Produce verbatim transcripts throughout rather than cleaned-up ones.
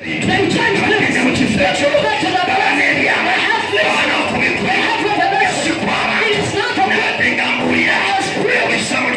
They change things. They go to the place. They have this. They have revelation. It is not a book. It's real.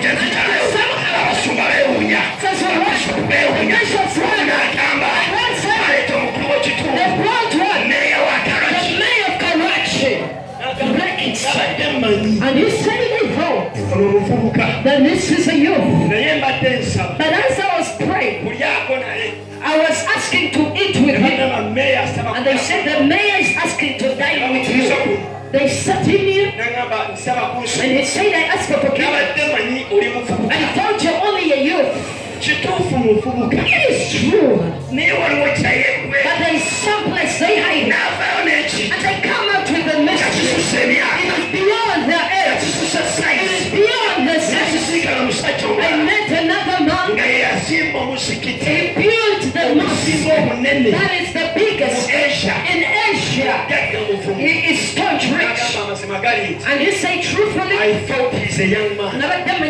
Says the Lord. Bishops run. One side. The broad one. The mayor of Karachi. Break it. And you say before that this is a youth. But as I was praying, I was asking to eat with him. And they said the mayor is asking to dine with you. They sat him here. And he said, I asked for forgiveness. I thought you're only a youth. It is true. But there is some place they hide. And they come out with a message. It is beyond their age. It is beyond the sense. I met another man. He built the mosque. That is the biggest in Asia. He is staunch rich. And he said truthfully, I thought he's a young man.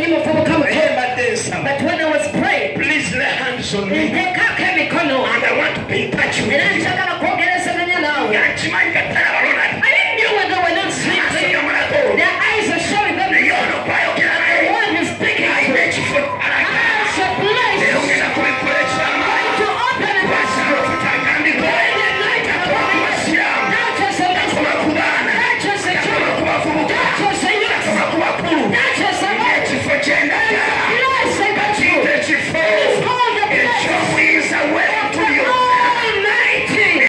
But when I was praying, please lay hands on me. And I want to be in touch with you.